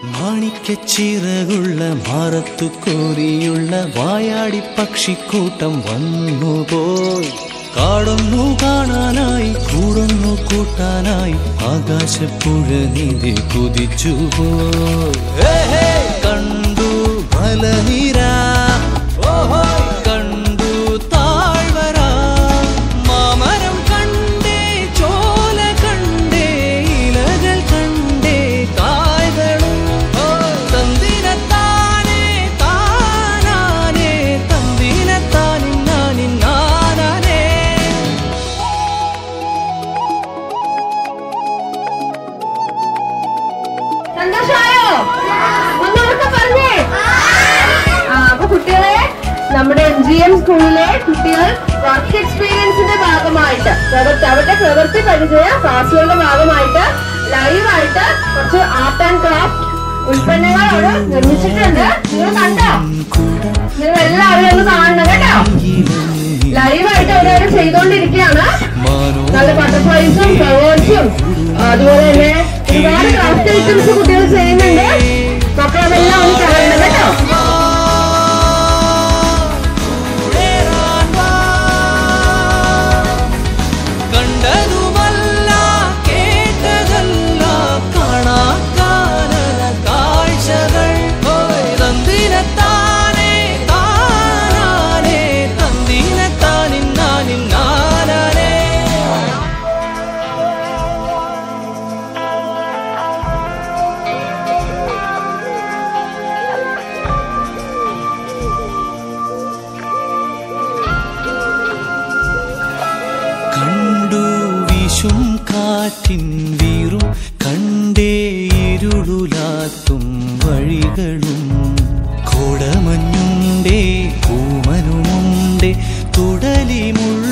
മാണിക്കച്ചിറകുള്ള മാറത്തു കോരിയുള്ള വായാടി പക്ഷിക്കൂട്ടം വന്നുപോയി. കാടൊന്നു കാണാനായി കൂടൊന്നു കൂട്ടാനായി ആകാശപ്പുഴ നീതി കുതിച്ചുപോയി. കണ്ടു മലനിര, കണ്ടു താഴ്വര, മാമരം കണ്ടേ, ചോല കണ്ടേ, ഇലകൾ കണ്ടേ, കായ്കളും തന്തിനത്താനേ താനാനേ, തന്തിനത്താനിന്നാനിന്നാനേ. സന്തോഷമായോ? ഒന്നുകൂടെ പറഞ്ഞേ. അപ്പൊ കുട്ടികളെ, നമ്മുടെ MGM സ്കൂളിലെ കുട്ടികൾ വർക്ക് എക്സ്പീരിയൻസിന്റെ ഭാഗമായിട്ട് അവരുടെ പ്രവൃത്തി പരിചയ ക്ലാസ്സുകളുടെ ഭാഗമായിട്ട് ലൈവായിട്ട് കുറച്ച് ആർട്ട് ആൻഡ് ക്രാഫ്റ്റ് ഉൽപ്പന്നങ്ങൾ അവിടെ നിർമ്മിച്ചിട്ടുണ്ട്. നിങ്ങൾ കണ്ടോ? നിങ്ങൾ എല്ലാവരും ഒന്ന് കാണണം കേട്ടോ. ലൈവായിട്ട് അവരവരെ ചെയ്തോണ്ടിരിക്കുകയാണ്. നല്ല ബട്ടർഫ്ലൈസും ഫ്ലവേഴ്സും അതുപോലെ തന്നെ ഒരുപാട് ക്രാഫ്റ്റ് ഐറ്റംസ് കുട്ടികൾ ചെയ്യുന്നുണ്ട്. മക്കളതെല്ലാം ഒന്ന് കാണണം കേട്ടോ. കാറ്റിൻ വീറും കണ്ടേ ഇരുളുലാത്തും വഴികളും കോടമഞ്ഞുണ്ടേ പൂമനുമുണ്ടേ തുടലിമുള്ള